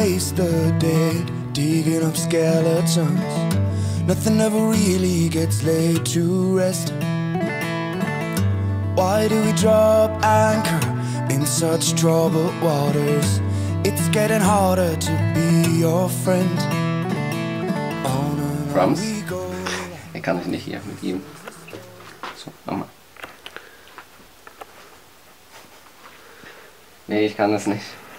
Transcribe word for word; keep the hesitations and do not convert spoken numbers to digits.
waste the day digging up skeletons. Nothing ever really gets laid to rest. Why do we drop anchor in such troubled waters? It's getting harder to be your friend. On and on we go. Er kann ich nicht hier mit ihm. So, nochmal. Nee, ich kann das nicht.